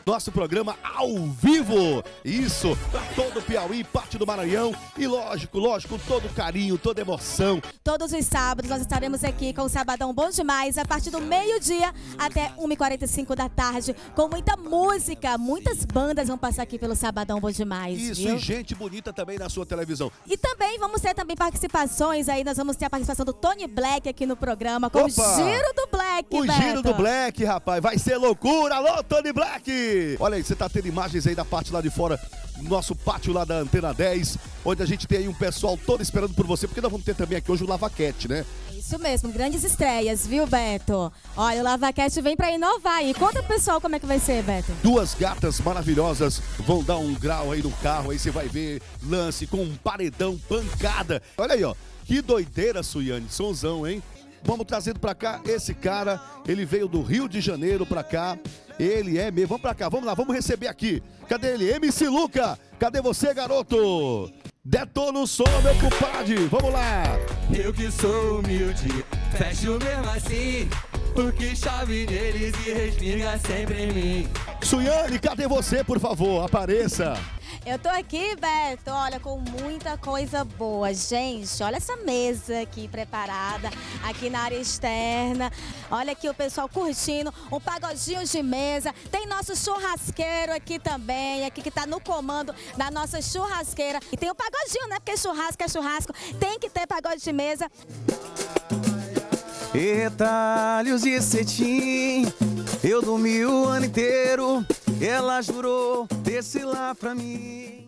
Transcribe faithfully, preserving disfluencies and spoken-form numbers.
Nosso programa ao vivo. Isso, para todo o Piauí, parte do Maranhão. E lógico, lógico, todo carinho, toda emoção. Todos os sábados nós estaremos aqui com o Sabadão Bom Demais, a partir do meio-dia até uma e quarenta e cinco da tarde, com muita música. Muitas bandas vão passar aqui pelo Sabadão Bom Demais. Isso, viu? E gente bonita também na sua televisão. E também vamos ter também participações aí, nós vamos ter a participação do Tony Black aqui no programa, com Opa! o Giro do Black, O Beto. Giro do Black, rapaz, vai ser loucura. Alô, Tony Black! Olha aí, você tá tendo imagens aí da parte lá de fora, nosso pátio lá da Antena dez, onde a gente tem aí um pessoal todo esperando por você, porque nós vamos ter também aqui hoje o Lavaquete, né? Isso mesmo, grandes estreias, viu, Beto? Olha, o Lavaquete vem pra inovar aí. Conta pro pessoal como é que vai ser, Beto. Duas gatas maravilhosas vão dar um grau aí no carro, aí você vai ver lance com um paredão, pancada. Olha aí, ó, que doideira, Suiane, sonzão, hein? Vamos trazendo pra cá esse cara, ele veio do Rio de Janeiro pra cá. Ele é mesmo. Vamos pra cá, vamos lá, vamos receber aqui. Cadê ele? M C Luca, cadê você, garoto? Detona o som, meu compadre, vamos lá. Eu que sou humilde, fecho mesmo assim, porque chove neles e respinga sempre em mim. Suiane, cadê você, por favor? Apareça. Eu tô aqui, Beto, olha, com muita coisa boa. Gente, olha essa mesa aqui preparada, aqui na área externa. Olha aqui o pessoal curtindo, um pagodinho de mesa. Tem nosso churrasqueiro aqui também, aqui que tá no comando da nossa churrasqueira. E tem o pagodinho, né? Porque churrasco é churrasco, tem que ter pagode de mesa. Retalhos de cetim, eu dormi o ano inteiro. Ela jurou desse lá pra mim.